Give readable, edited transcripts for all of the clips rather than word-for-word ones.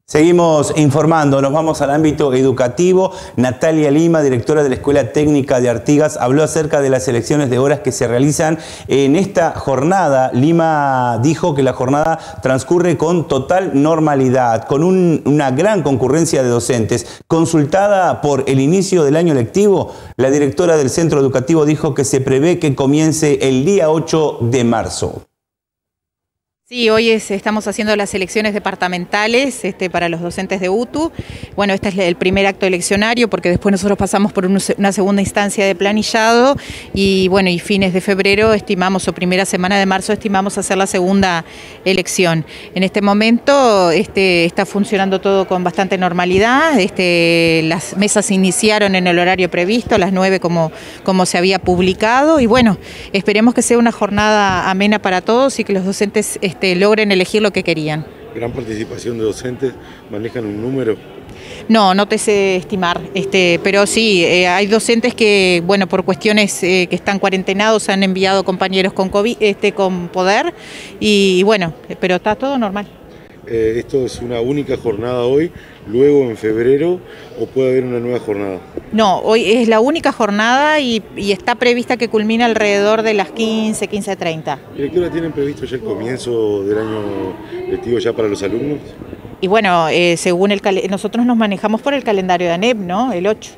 Seguimos informando, nos vamos al ámbito educativo. Natalia Lima, directora de la Escuela Técnica de Artigas, habló acerca de las elecciones de horas que se realizan en esta jornada. Lima dijo que la jornada transcurre con total normalidad, con una gran concurrencia de docentes. Consultada por el inicio del año lectivo, la directora del centro educativo dijo que se prevé que comience el día 8 de marzo. Sí, hoy estamos haciendo las elecciones departamentales para los docentes de UTU. Bueno, este es el primer acto eleccionario porque después nosotros pasamos por una segunda instancia de planillado y bueno, y fines de febrero estimamos, o primera semana de marzo estimamos hacer la segunda elección. En este momento está funcionando todo con bastante normalidad. Las mesas iniciaron en el horario previsto, a las 9 como se había publicado, y bueno, esperemos que sea una jornada amena para todos y que los docentes logren elegir lo que querían. Gran participación de docentes, ¿manejan un número? No te sé estimar, pero sí, hay docentes que, bueno, por cuestiones que están cuarentenados han enviado compañeros con COVID, con poder, y bueno, pero está todo normal. ¿Esto es una única jornada hoy, luego en febrero, o puede haber una nueva jornada? No, hoy es la única jornada y está prevista que culmine alrededor de las 15:30. Directora, ¿tienen previsto ya el comienzo del año lectivo ya para los alumnos? Y bueno, según nosotros nos manejamos por el calendario de ANEP, ¿no? El 8.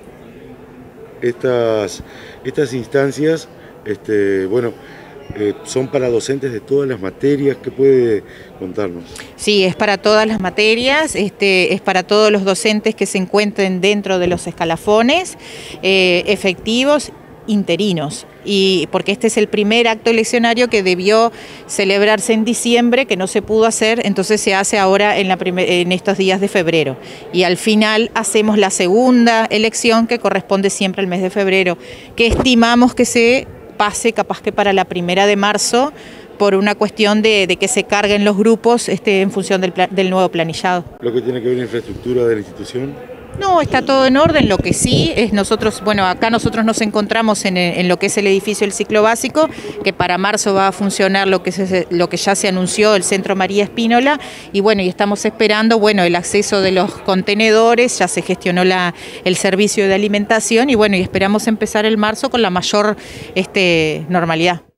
Estas instancias, son para docentes de todas las materias. ¿Qué puede contarnos? Sí, es para todas las materias, es para todos los docentes que se encuentren dentro de los escalafones, efectivos, interinos, y porque este es el primer acto eleccionario que debió celebrarse en diciembre, que no se pudo hacer, entonces se hace ahora en estos días de febrero, y al final hacemos la segunda elección que corresponde siempre al mes de febrero, que estimamos que se pase capaz que para la 1 de marzo por una cuestión de que se carguen los grupos en función del nuevo planillado. ¿Lo que tiene que ver la infraestructura de la institución? No, está todo en orden. Lo que sí es acá nosotros nos encontramos en lo que es el edificio del ciclo básico, que para marzo va a funcionar lo que ya se anunció, el Centro María Espínola, y bueno, y estamos esperando, el acceso de los contenedores, ya se gestionó el servicio de alimentación, y bueno, y esperamos empezar el marzo con la mayor normalidad.